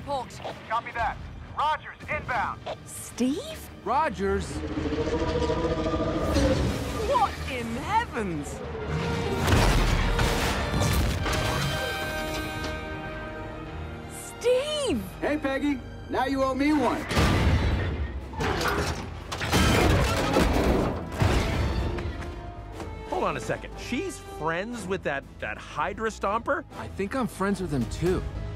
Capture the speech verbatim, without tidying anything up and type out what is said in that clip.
report. Copy that. Rogers, inbound. Steve? Rogers? What in heavens? Steve! Hey, Peggy. Now you owe me one. Hold on a second. She's friends with that, that Hydra Stomper? I think I'm friends with him too.